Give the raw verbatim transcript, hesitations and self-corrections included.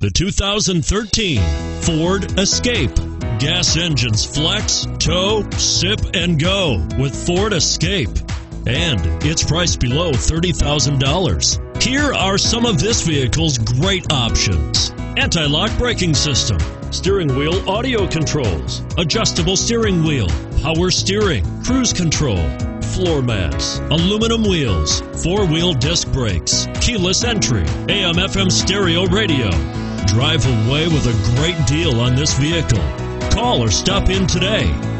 The two thousand thirteen Ford Escape. Gas engines flex, tow, sip, and go with Ford Escape. And it's priced below thirty thousand dollars. Here are some of this vehicle's great options: anti-lock braking system, steering wheel audio controls, adjustable steering wheel, power steering, cruise control, floor mats, aluminum wheels, four-wheel disc brakes, keyless entry, A M F M stereo radio. Drive away with a great deal on this vehicle. Call or stop in today.